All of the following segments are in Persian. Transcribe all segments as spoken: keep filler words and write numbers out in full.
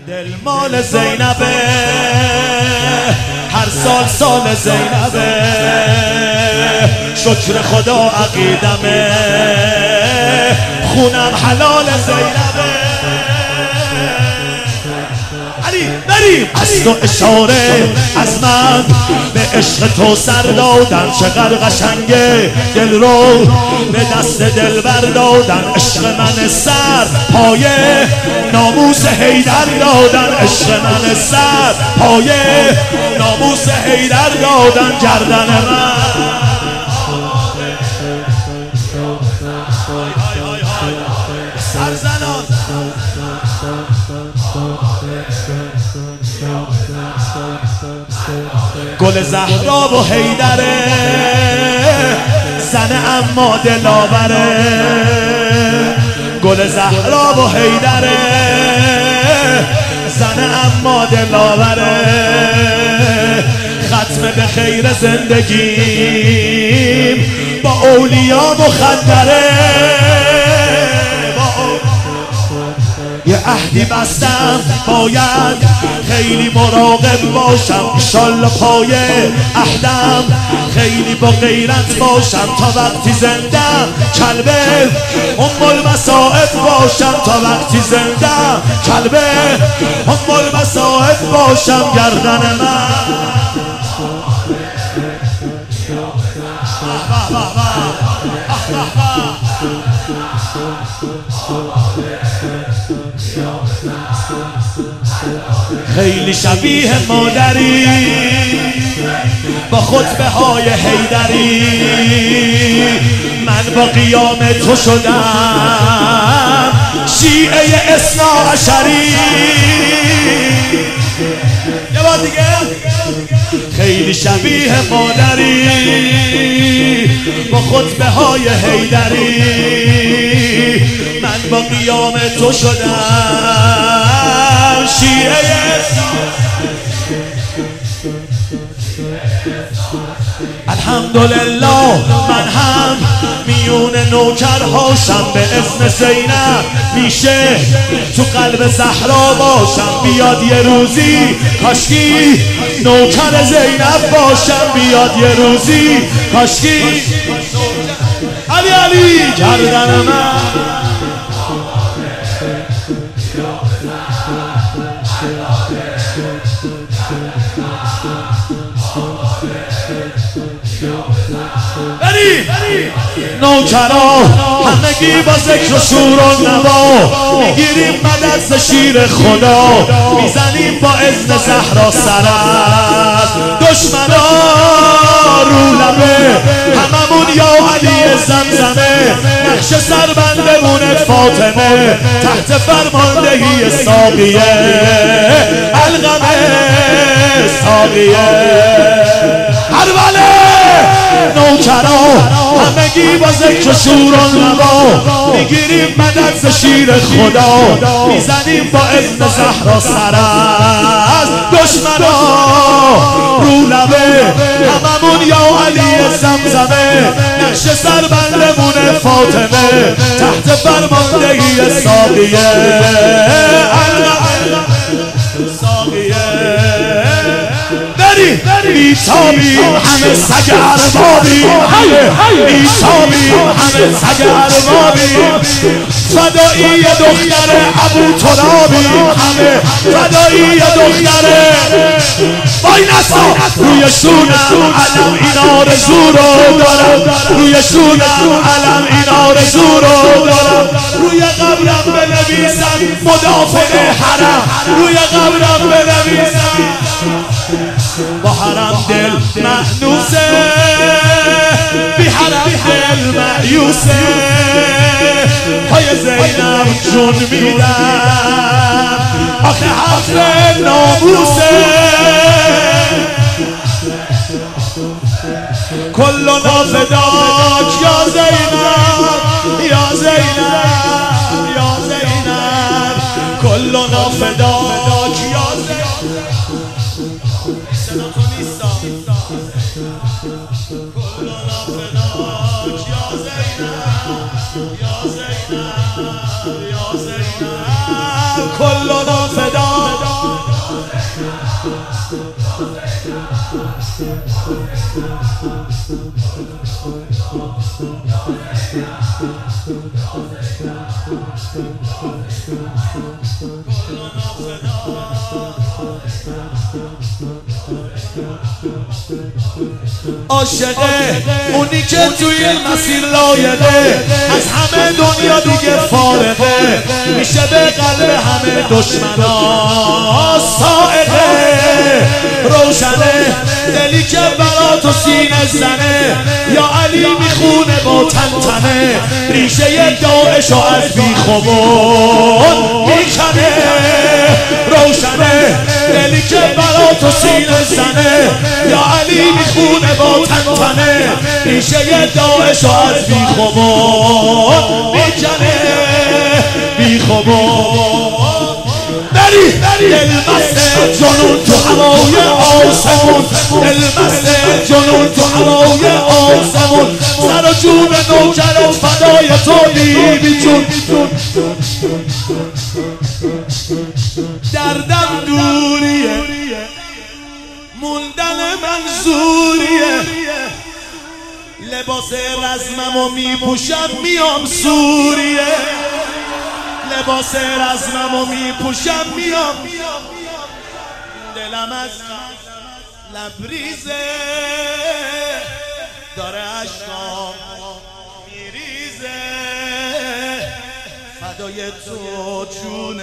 دل مال زینبه، هر سال سال زینبه، شکر خدا عقیدمه، خونم حلال زینبه. علی بریم از تو اشاره از من به عشق تو سر دادن، چقدر قشنگه دل رو به دست دل بردادن. عشق من سر پایه ناموس حیدر دادن، عشق من سر پایه ناموس حیدر دادن. گردن من سرزنان گل زهرا و حیدره، زن اما دلاوره. گل زهرا و حیدره، زن اما دلاوره. ختم به خیر زندگیم با اولیا مخدره. یه عهدی بستم باید خیلی مراقب باشم، انشالله پایه عهدم خیلی با غیرت باشم. تا وقتی زندم کلبه ام المصائب باشم، تا وقتی زندم کلبه ام المصائب باشم. گردن من خیلی شبیه مادری با خطبه های حیدری. من با قیام تو شدم شیعه اثنا عشری. یه بار دیگه خیلی شبیه مادری با خطبه های حیدری. من با قیام تو شدم شیعه. الحمدلله من هم میون نوکرهاشم، به اسم زینب میشه تو قلب زهرا باشم. بیاد یه روزی کاشکی نوکر زینب باشم، بیاد یه روزی کاشکی. علی علی گردن من نوکرا همگی با ذکر و شور و نوا میگیریم مدد ز شیر خدا. میزنیم با اذن زهرا سرت دشمنا رو لبه. هممون یا علی زمزمه، نقش سربندمون فاطمه، تحت فرماندهی ساقیه القمه ساقیه اربله. نوکرا همگی با ذکر و شور و نوا میگیریم مدد ز شیر خدا. میزنیم با اذن زهرا سرت دشمنا رو لبه. هممون یا علی زمزمه، نقش سربندمون فاطمه، تحت فرماندهی ساقیه ساقیه. بیتابیم همه سگ اربابیم، بیتابیم همه سگ اربابیم. فدایی دختر ابو ترابیم، همه فدایی دختر وای نسا. روی شونم علم این آرزو رو دارم، روی شونم علم این آرزو رو دارم. روی قبرم بنویسم مدافع حرم، روی قبرم بنویسم با حرم دل مأنوسه، بی حرم دل مأیوسه. پای زینب جون میدم آخه حرف ناموسه. کلنا فداک یا زینب یا زینب یا زینب، کلنا فداک یا زینب. کلنا فداک عاشقه اونی که توی این مسیر لایقه، از همه دنیا دیگه فارغه، میشه به قلب همه دشمنا سائقه. روشنه دلی که برا تو سینه زنه، یا علی میخونه با تنتنه، ریشه داعشو از بیخوبون میکنه. روشنه دلی که برا تو سینه زنه، یا علی میخونه با تنتنه، ریشه داعشو از بیخوبون میکنه. بیخوبون بری دل مسته جنون تو هوای آسمون، دل مسته جنون تو هوای آسمون، سر و جون نوکرت فدای تو بیبی جون. دردم دوریه، موندن منظوریه، لباس رزممو میپوشم میام سوریه، لباس رزممو میپوشم میام، دلم از لبریزه داره عشقام میریزه، فدای تو جون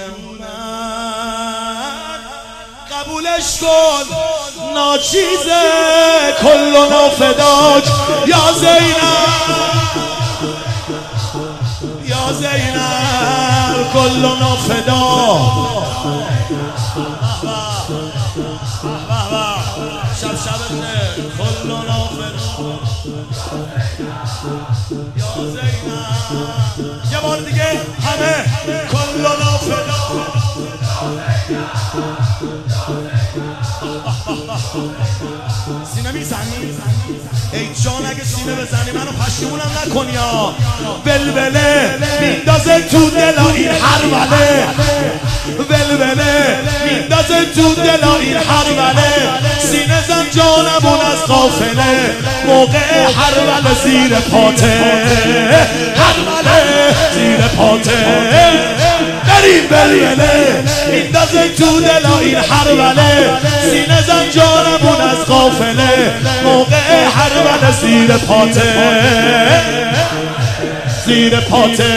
من، قبولش کن ناچیزه، کلنا فداک یا زینب، یا زینب کلنا فدا. شب شبته کلنا فدا یا زینب. یه بار دیگه همه کلنا فدا. سینه میزنی؟ ای جان اگه سینه بزنی منو پشیمونم نکنی ها. ولوله میندازه تو دلا این هروله، ولوله میندازه تو دلا این هروله، سینه زن جانمون از قافله، موقع هروله زیر پاته، هروله زیر پاته. بریم ولوله میندازه تو دلا این هروله، سینه زن جانمون از قافله، موقع هروله زیر پاته، زیر پاته.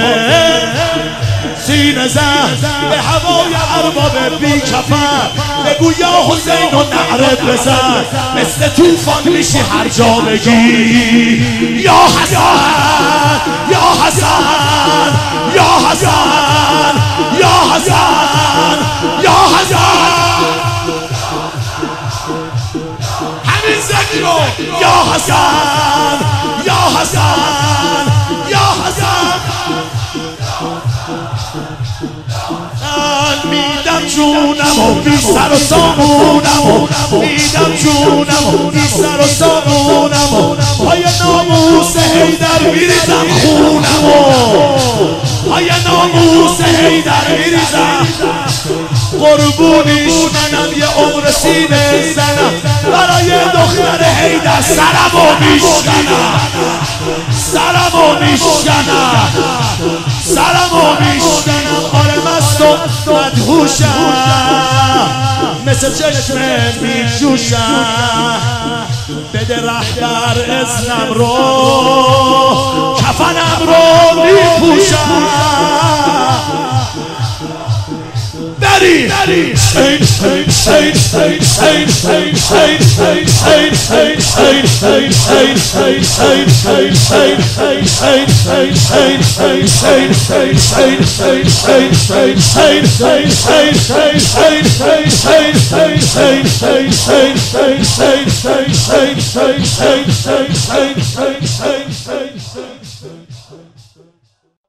سینه زن به هوای ارباب بی کفن، بگو یا حسین و نعره بزن، مثل توفان میشی هر جا بگی یا حسن، یا حسن، یا حسن، یا حسن، یا حسن. همین زنی رو یا حسن، یا حسن، یا حسن. میدم جونم و بی سر و سامونم، میدم جونم و بی سر و سامونم، پای ناموس حیدر میریزم خونم، پای ناموس حیدر میریزم. قربونیش منم یه عمر سینه زنم، برای دختر حیدر سرمو میشکنم، سرمو میشکنم، سرمو میشکنم. آره مستم مدهوشم، مثل چشم میجوشم، بده رهبر اذنم رو، کفنم رو میپوشم. بری Say, say, say, say, say, say, say, say, say, say.